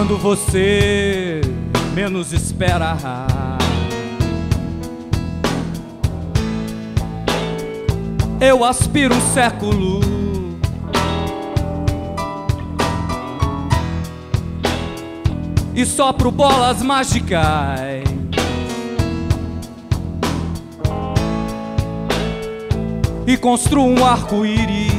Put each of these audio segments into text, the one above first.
Quando você menos espera, eu aspiro um século e sopro bolas mágicas e construo um arco-íris.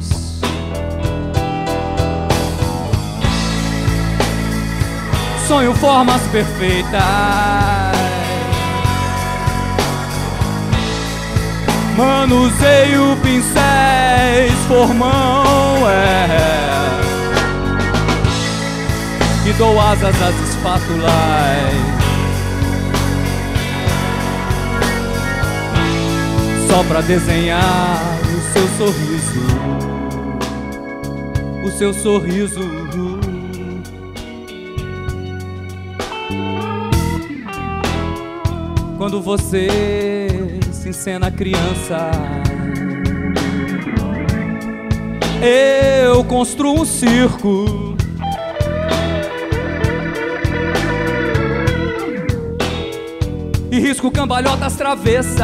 Sonho formas perfeitas, manuseio pincéis, formão, e dou asas às espátulas, só pra desenhar o seu sorriso, o seu sorriso. Quando você se encena criança, eu construo um circo e risco cambalhotas travessas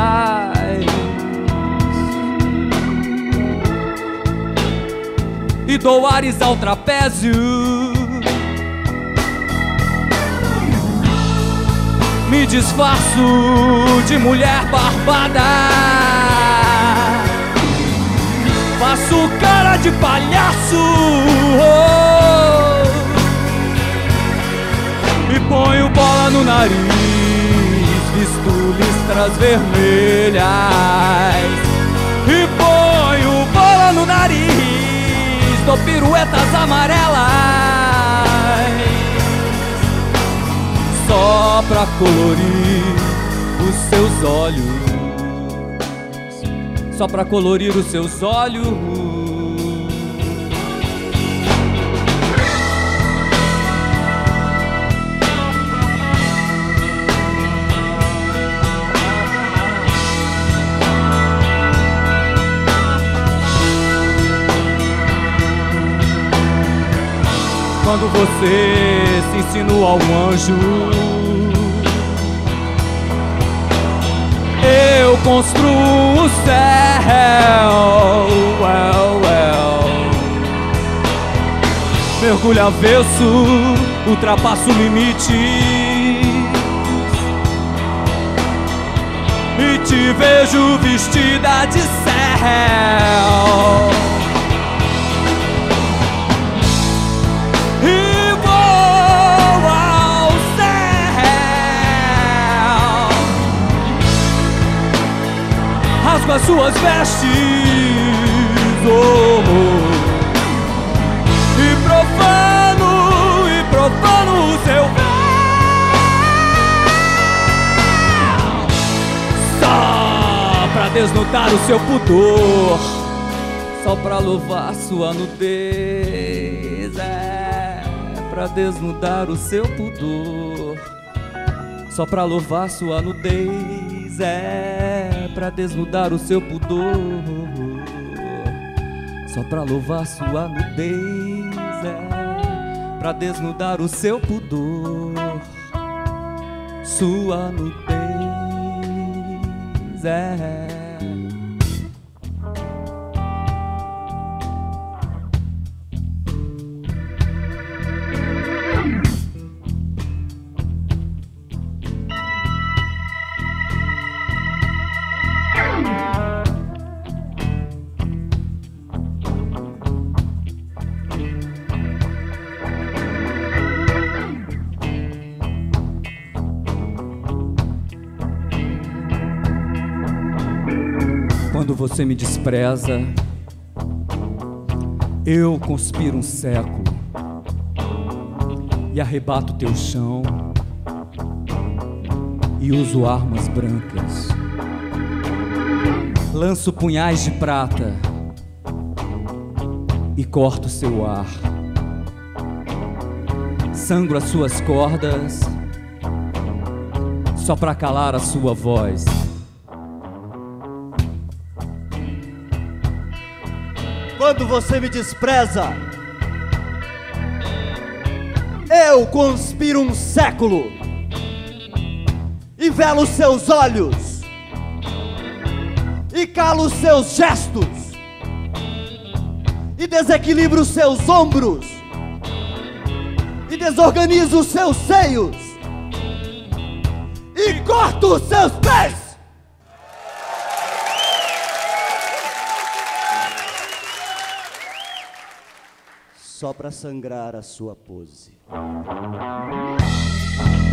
e dou ares ao trapézio. Me disfarço de mulher barbada, faço cara de palhaço, e ponho bola no nariz, visto listras vermelhas, e ponho bola no nariz, dou piruetas amarelas, só pra colorir os seus olhos, só pra colorir os seus olhos. Quando você se insinua ao anjo, eu construo o céu, mergulho avesso, ultrapasso limites e te vejo vestida de céu. Rasgo as suas vestes, e profano o seu véu, só pra desnudar o seu pudor, só pra louvar sua nudez, pra desnudar o seu pudor, só pra louvar sua nudez, pra desnudar o seu pudor, só pra louvar sua nudez, pra desnudar o seu pudor, sua nudez, Quando você me despreza, eu conspiro um século e arrebato teu chão e uso armas brancas, lanço punhais de prata e corto seu ar, sangro as suas cordas só pra calar a sua voz. Quando você me despreza, Eu conspiro um século e velo seus olhos e calo seus gestos e desequilibro seus ombros e desorganizo seus seios e corto seus pés. Só para sangrar a sua pose.